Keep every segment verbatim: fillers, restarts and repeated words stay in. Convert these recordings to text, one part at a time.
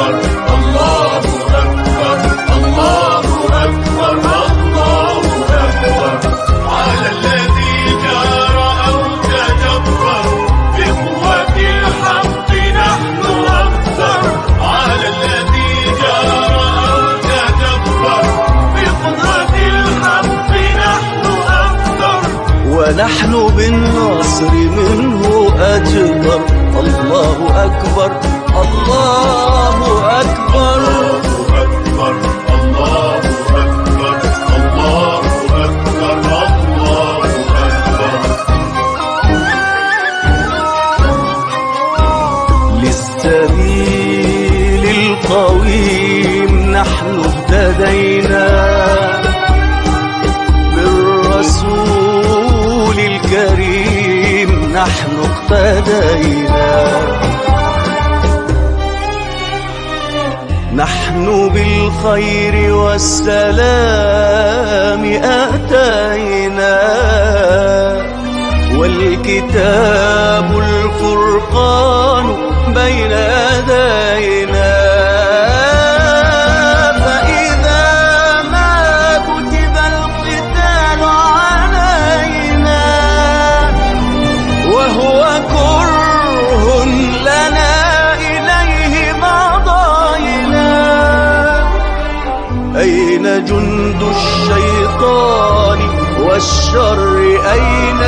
ونحن بالنصر منه أجبر. الله أكبر الله أكبر الله أكبر الله أكبر الله أكبر. للسبيل القويم نحن اهتدينا، بالرسول الكريم نحن اقتدينا، نحن بالخير والسلام أتينا، والكتاب الفرقان بين يدينا. أين جند الشيطان والشر أين؟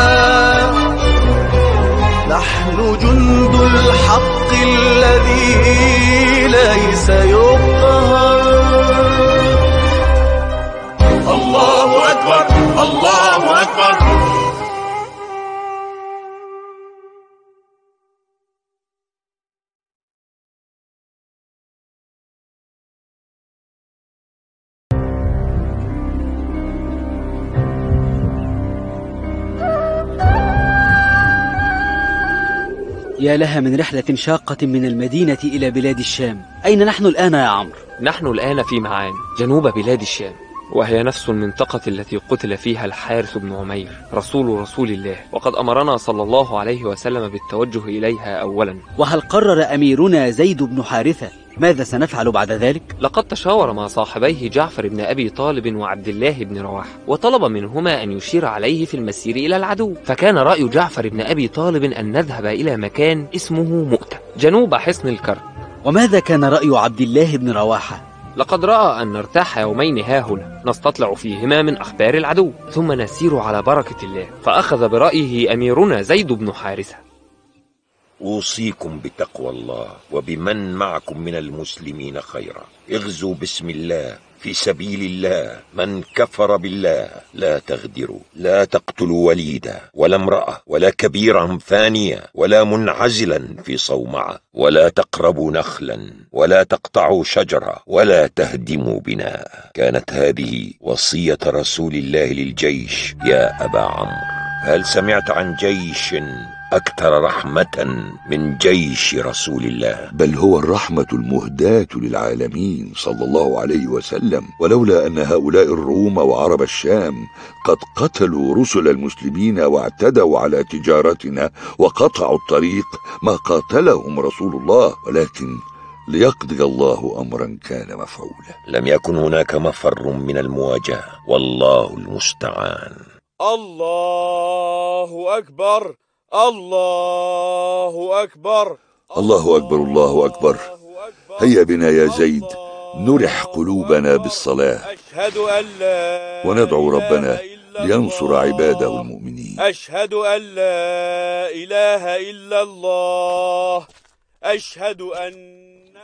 نحن جند الحق الذي ليس يقهر. الله أكبر الله أكبر. يا لها من رحلة شاقة من المدينة إلى بلاد الشام. أين نحن الآن يا عمرو؟ نحن الآن في معان جنوب بلاد الشام، وهي نفس المنطقة التي قتل فيها الحارث بن عمير رسول رسول الله، وقد أمرنا صلى الله عليه وسلم بالتوجه إليها أولا. وهل قرر أميرنا زيد بن حارثة ماذا سنفعل بعد ذلك؟ لقد تشاور مع صاحبيه جعفر بن أبي طالب وعبد الله بن رواحة، وطلب منهما أن يشير عليه في المسير إلى العدو. فكان رأي جعفر بن أبي طالب أن نذهب إلى مكان اسمه مؤتة جنوب حصن الكرب. وماذا كان رأي عبد الله بن رواحة؟ لقد رأى أن نرتاح يومين هاهنا نستطلع فيهما من أخبار العدو، ثم نسير على بركة الله. فأخذ برأيه أميرنا زيد بن حارثة. أوصيكم بتقوى الله وبمن معكم من المسلمين خيرا. اغزوا بسم الله في سبيل الله. من كفر بالله لا تغدروا، لا تقتلوا وليدا ولا امرأة ولا كبيرا فانيا ولا منعزلا في صومعة، ولا تقربوا نخلا ولا تقطعوا شجرة ولا تهدموا بناء. كانت هذه وصية رسول الله للجيش. يا أبا عمرو، هل سمعت عن جيش أكثر رحمة من جيش رسول الله؟ بل هو الرحمة المهداة للعالمين صلى الله عليه وسلم. ولولا أن هؤلاء الروم وعرب الشام قد قتلوا رسل المسلمين واعتدوا على تجارتنا وقطعوا الطريق ما قاتلهم رسول الله، ولكن ليقضي الله أمرا كان مفعولا. لم يكن هناك مفر من المواجهة، والله المستعان. الله أكبر الله أكبر الله أكبر الله أكبر. هيا بنا يا زيد نرح قلوبنا بالصلاة وندعو ربنا لينصر عباده المؤمنين. أشهد أن لا إله إلا الله. أشهد أن.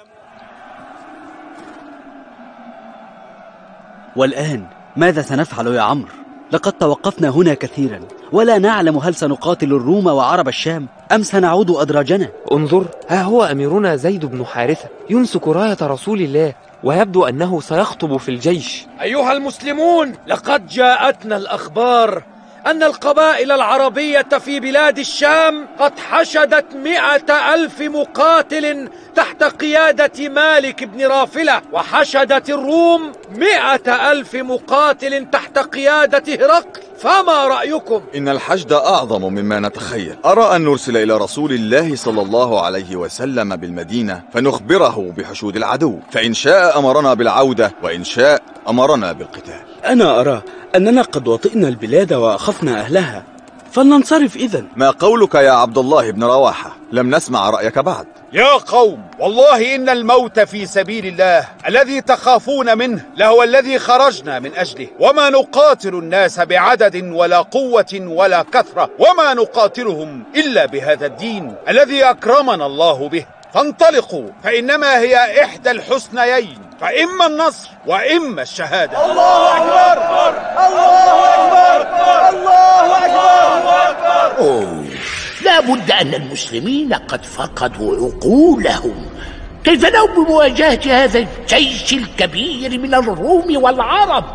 والآن ماذا سنفعل يا عمرو؟ لقد توقفنا هنا كثيرا ولا نعلم هل سنقاتل الروم وعرب الشام أم سنعود أدراجنا. انظر، ها هو أميرنا زيد بن حارثة يمسك راية رسول الله، ويبدو أنه سيخطب في الجيش. أيها المسلمون، لقد جاءتنا الأخبار أن القبائل العربية في بلاد الشام قد حشدت مئة ألف مقاتل تحت قيادة مالك بن رافلة، وحشدت الروم مئة ألف مقاتل تحت قيادة هرقل. فما رأيكم؟ إن الحشد أعظم مما نتخيل. أرى أن نرسل إلى رسول الله صلى الله عليه وسلم بالمدينة فنخبره بحشود العدو، فإن شاء أمرنا بالعودة وإن شاء أمرنا بالقتال. أنا أرى أننا قد وطئنا البلاد وأخفنا أهلها، فلننصرف إذن. ما قولك يا عبد الله بن رواحة؟ لم نسمع رأيك بعد. يا قوم، والله إن الموت في سبيل الله الذي تخافون منه لهو الذي خرجنا من أجله، وما نقاتل الناس بعدد ولا قوة ولا كثرة، وما نقاتلهم إلا بهذا الدين الذي أكرمنا الله به. فانطلقوا، فإنما هي إحدى الحسنيين، فإما النصر وإما الشهادة. الله أكبر الله أكبر الله أكبر. أوه، لا بد أن المسلمين قد فقدوا عقولهم. كيف لو بمواجهة هذا الجيش الكبير من الروم والعرب؟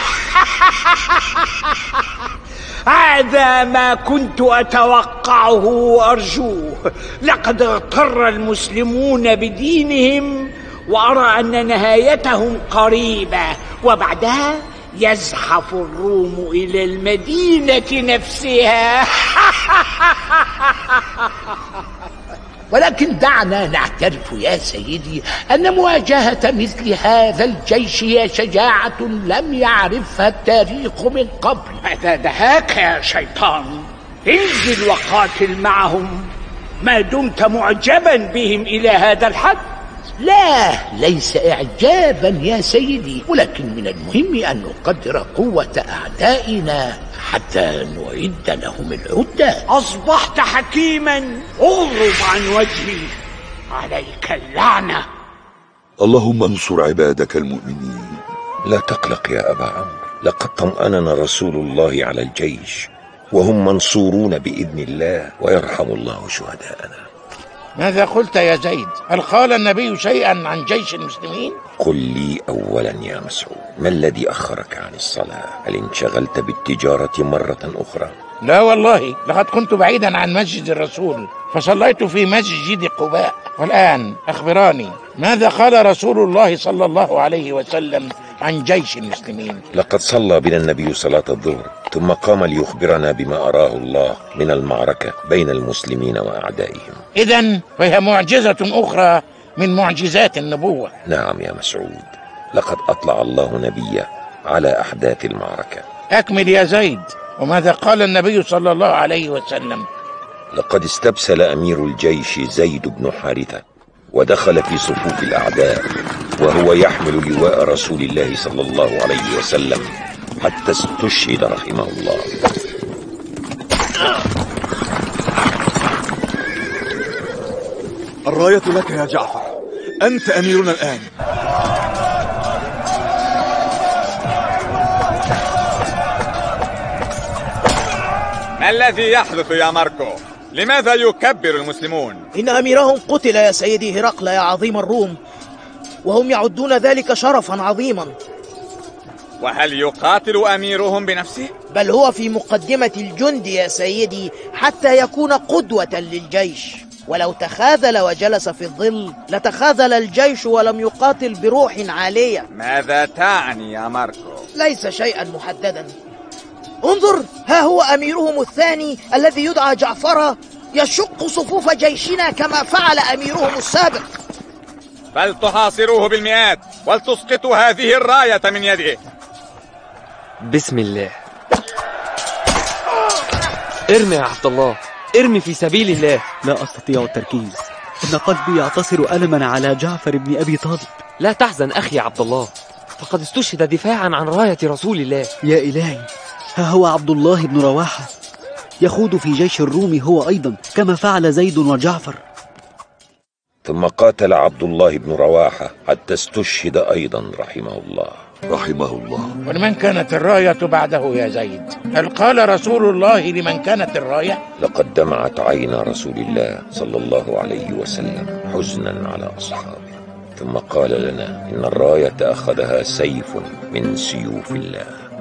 هذا ما كنت أتوقعه وأرجوه. لقد اغتر المسلمون بدينهم، وأرى أن نهايتهم قريبة، وبعدها يزحف الروم إلى المدينة نفسها. ولكن دعنا نعترف يا سيدي أن مواجهة مثل هذا الجيش هي شجاعة لم يعرفها التاريخ من قبل. ماذا دهاك يا شيطان؟ انزل وقاتل معهم ما دمت معجبا بهم إلى هذا الحد. لا، ليس إعجابا يا سيدي، ولكن من المهم أن نقدر قوة أعدائنا حتى نعد لهم العدة. أصبحت حكيما، اغرب عن وجهي، عليك اللعنة. اللهم انصر عبادك المؤمنين. لا تقلق يا أبا عمرو، لقد طمأننا رسول الله على الجيش، وهم منصورون بإذن الله، ويرحم الله شهداءنا. ماذا قلت يا زيد؟ هل قال النبي شيئا عن جيش المسلمين؟ قل لي أولا يا مسعود، ما الذي أخرك عن الصلاة؟ هل انشغلت بالتجارة مرة أخرى؟ لا والله، لقد كنت بعيدا عن مسجد الرسول فصليت في مسجد قباء. والآن أخبراني، ماذا قال رسول الله صلى الله عليه وسلم عن جيش المسلمين؟ لقد صلى بنا النبي صلاة الظهر، ثم قام ليخبرنا بما أراه الله من المعركة بين المسلمين وأعدائهم. إذن فهي معجزة أخرى من معجزات النبوة. نعم يا مسعود، لقد أطلع الله نبيه على أحداث المعركة. أكمل يا زيد، وماذا قال النبي صلى الله عليه وسلم؟ لقد استبسل أمير الجيش زيد بن حارثة ودخل في صفوف الأعداء وهو يحمل لواء رسول الله صلى الله عليه وسلم حتى استشهد رحمه الله. الراية لك يا جعفر، أنت أميرنا الآن. ما الذي يحدث يا ماركو؟ لماذا يكبر المسلمون؟ إن أميرهم قتل يا سيدي هرقل يا عظيم الروم، وهم يعدون ذلك شرفا عظيما. وهل يقاتل أميرهم بنفسه؟ بل هو في مقدمة الجند يا سيدي حتى يكون قدوة للجيش، ولو تخاذل وجلس في الظل لتخاذل الجيش ولم يقاتل بروح عالية. ماذا تعني يا ماركو؟ ليس شيئا محددا. انظر، ها هو أميرهم الثاني الذي يدعى جعفر يشق صفوف جيشنا كما فعل أميرهم السابق. بل تحاصروه بالمئات ولتسقطوا هذه الراية من يده. بسم الله. ارمي يا عبد الله، ارمي في سبيل الله. لا أستطيع التركيز، إن قلبي يعتصر ألما على جعفر بن أبي طالب. لا تحزن أخي عبد الله، فقد استشهد دفاعا عن راية رسول الله. يا إلهي، ها هو عبد الله بن رواحة يخوض في جيش الروم هو أيضا كما فعل زيد وجعفر. ثم قاتل عبد الله بن رواحة حتى استشهد أيضا رحمه الله. رحمه الله. ولمن كانت الراية بعده يا زيد؟ هل قال رسول الله لمن كانت الراية؟ لقد دمعت عين رسول الله صلى الله عليه وسلم حزنا على أصحابه، ثم قال لنا إن الراية أخذها سيف من سيوف الله.